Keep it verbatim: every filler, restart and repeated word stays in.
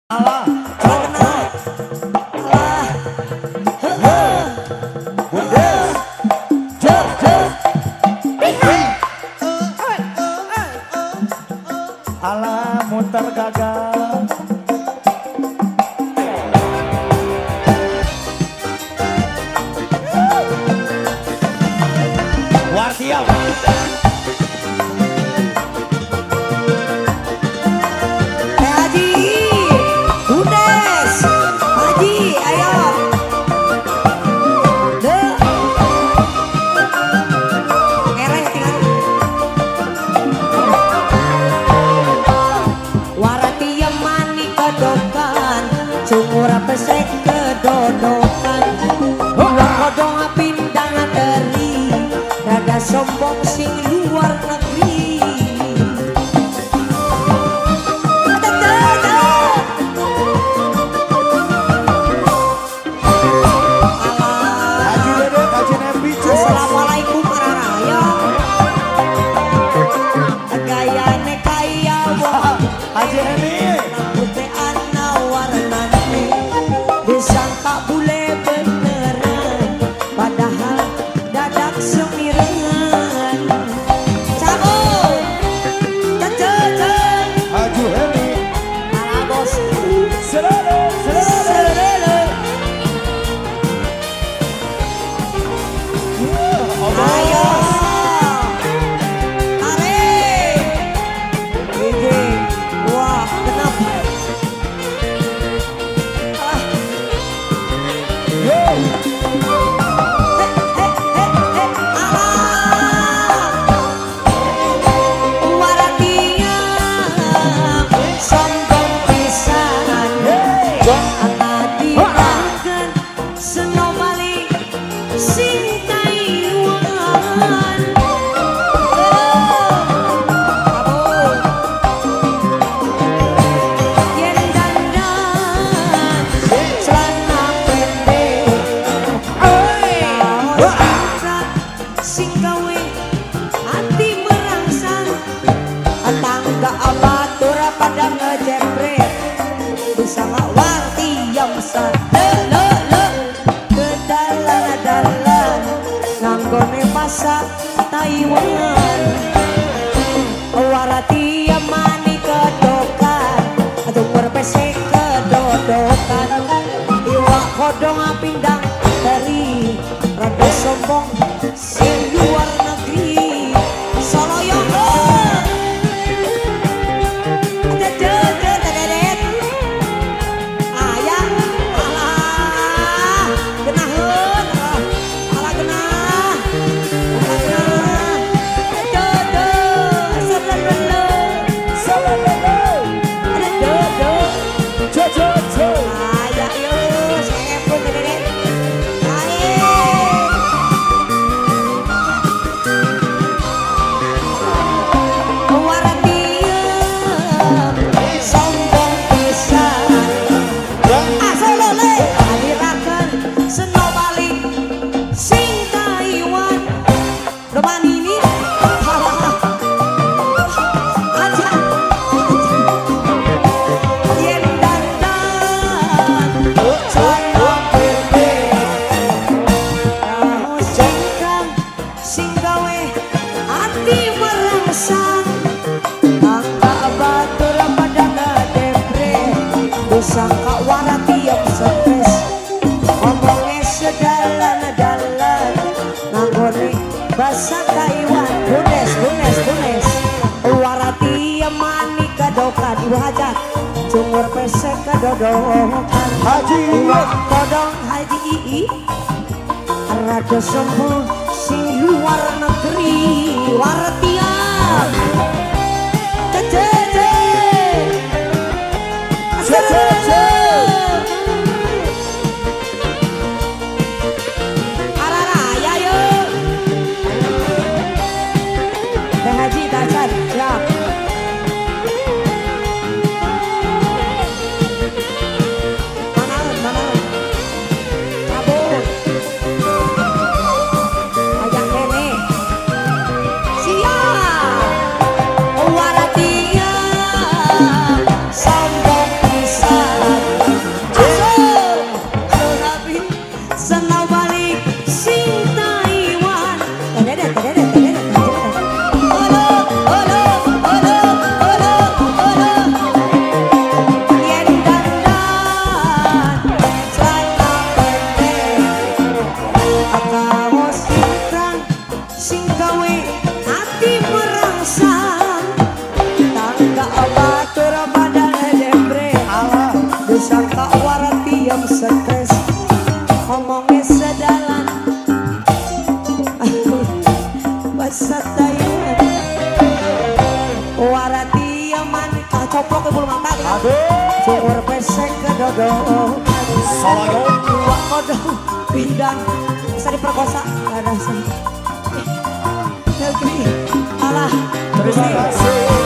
Allah, Allah, Allah, Allah, Bundes, Jep, Jep, Allah muter gagal. Wartiap. Sumur pesek kedodokan uang kodong pindangan dari rada sombong sing luar negeri. Assalamualaikum Raraya gayane kaya wong Haji Emi disangka bule beneran padahal dadak semirengan. Cabut cececeng Haji Emi ala bos serele serele ayo tarik gigi wah kenapa pada ngejepret bisa ngawati yang besar le le ke dalan-dalan nanggone masak Taiwan warati yang mani kedokan atau berpesek kedodokan iwak kodong pindang dari rada sombong sing luar negeri soloyong sangka warati yang stres ngomongnya sedalan-dalan nanggone bahasa Taiwan bunes bunes bunes warati yang mani kadokan ibu hajat cungur pesek kadodokan Haji kodong Haji Ii rada sombong sing luar negeri warati yang Araraya yuk Bang Haji Tarzan siap mana mana cabut ajak Nene siap warati sombong bisa Sangka warati yang stres ngomongnya sedalan bahasa Thailand warati yang manis ah coplok ke bulu mata sumur pesek ke dodol Solo dua kodong pindang bisa diperkosa ada sih alah terus Terima nih kasih